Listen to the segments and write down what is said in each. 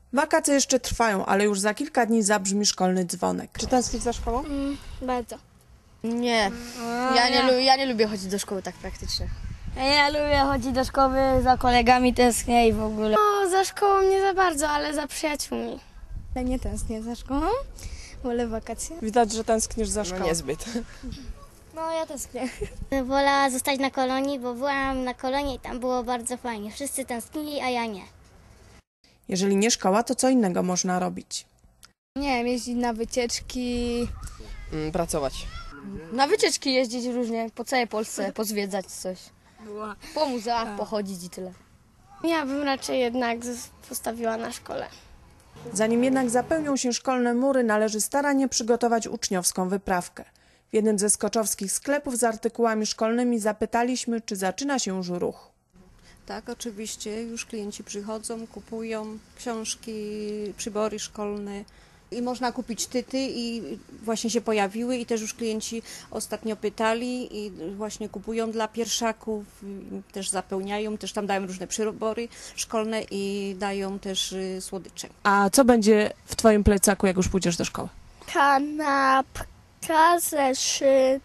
Wakacje jeszcze trwają, ale już za kilka dni zabrzmi szkolny dzwonek. Czy tęsknisz za szkołą? Bardzo. Nie, ja nie lubię chodzić do szkoły tak praktycznie. Ja lubię chodzić do szkoły, za kolegami tęsknię i w ogóle. No, za szkołą nie za bardzo, ale za przyjaciółmi. Ja nie tęsknię za szkołą, wolę wakacje. Widać, że tęsknisz za szkołą. Niezbyt. No ja tęsknię. Wolała zostać na kolonii, bo byłam na kolonii i tam było bardzo fajnie. Wszyscy tęsknili, a ja nie. Jeżeli nie szkoła, to co innego można robić? Nie wiem, jeździć na wycieczki. Pracować. Na wycieczki jeździć różnie, po całej Polsce, pozwiedzać coś. Po muzeach pochodzić i tyle. Ja bym raczej jednak postawiła na szkole. Zanim jednak zapełnią się szkolne mury, należy starannie przygotować uczniowską wyprawkę. W jednym ze skoczowskich sklepów z artykułami szkolnymi zapytaliśmy, czy zaczyna się już ruch. Tak, oczywiście. Już klienci przychodzą, kupują książki, przybory szkolne i można kupić tyty i właśnie się pojawiły i też już klienci ostatnio pytali i właśnie kupują dla pierwszaków, też zapełniają, też tam dają różne przybory szkolne i dają też słodycze. A co będzie w twoim plecaku, jak już pójdziesz do szkoły? Kanapka, zeszyty,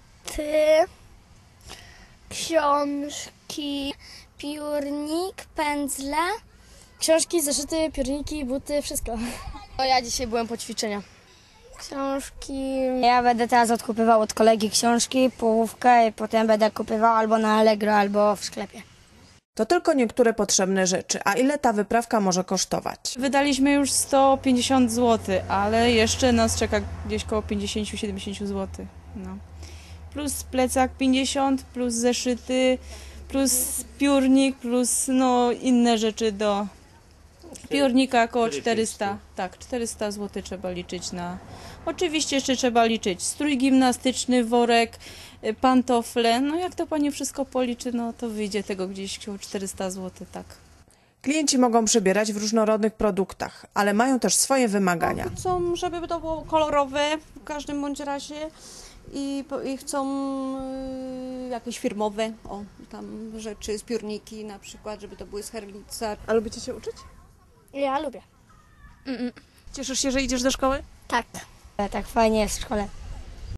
książki, piórnik, pędzle. Książki, zeszyty, piórniki, buty, wszystko. No ja dzisiaj byłem po ćwiczeniach. Książki. Ja będę teraz odkupywał od kolegi książki, połówkę i potem będę kupywał albo na Allegro, albo w sklepie. To tylko niektóre potrzebne rzeczy. A ile ta wyprawka może kosztować? Wydaliśmy już 150 zł, ale jeszcze nas czeka gdzieś koło 50-70 zł. No. Plus plecak 50, plus zeszyty, plus piórnik, plus no, inne rzeczy do piórnika około 400. Tak, 400 zł trzeba liczyć na... Oczywiście jeszcze trzeba liczyć strój gimnastyczny, worek, pantofle. No jak to pani wszystko policzy, no to wyjdzie tego gdzieś około 400 zł, tak. Klienci mogą przebierać w różnorodnych produktach, ale mają też swoje wymagania. Chcą, żeby to było kolorowe w każdym bądź razie i chcą jakieś firmowe, tam rzeczy, zbiorniki na przykład, żeby to były z Herlica. A lubicie się uczyć? Ja lubię. Cieszysz się, że idziesz do szkoły? Tak. Tak fajnie jest w szkole.